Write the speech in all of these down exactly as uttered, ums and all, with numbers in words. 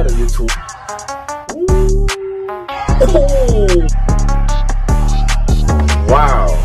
What are you two? Oh. Wow.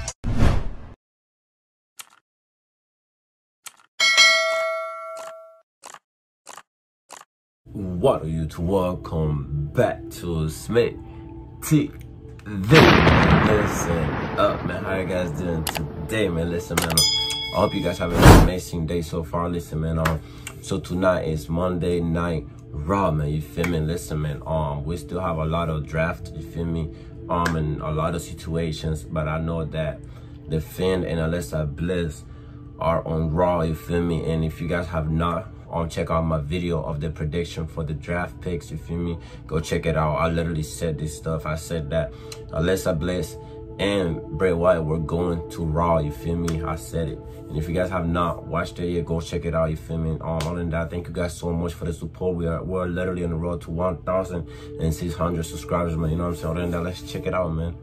What are you two? Welcome back to Smith T V. Listen up, man. How you guys doing today, man? Listen, man. I hope you guys have an amazing day so far. Listen, man. Um, so tonight is Monday Night Raw, man. You feel me? Listen, man. Um, we still have a lot of draft. You feel me? Um, and a lot of situations, but I know that the Finn and Alexa Bliss are on Raw. You feel me? And if you guys have not, um, check out my video of the prediction for the draft picks. You feel me? Go check it out. I literally said this stuff. I said that Alexa Bliss and Bray Wyatt were going to Raw. You feel me? I said it. And if you guys have not watched it yet, go check it out. You feel me? Um, other than that, thank you guys so much for the support. We are we're literally on the road to one thousand six hundred subscribers, man. You know what I'm saying? Other than that, let's check it out, man.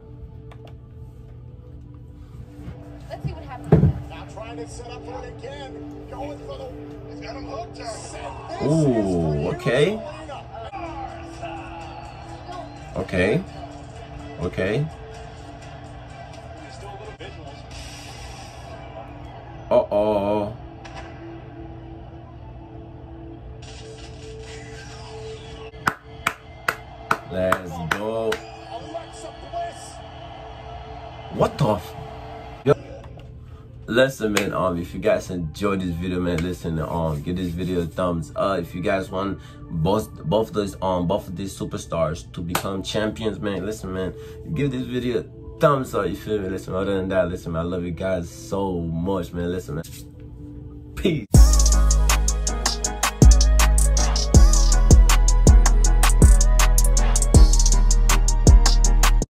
Let's see what happens. Now trying to set up for it again. Going for the. He's got him hooked. Ooh, okay. Okay. Okay. Uh-oh. Let's go. What the f? Yo. Listen, man, um, if you guys enjoyed this video, man, listen, um, give this video a thumbs up. If you guys want both both of those um both of these superstars to become champions, man, listen, man, give this video a thumbs up. You feel me? Listen, other than that, listen, man, I love you guys so much, man. Listen, man. Peace.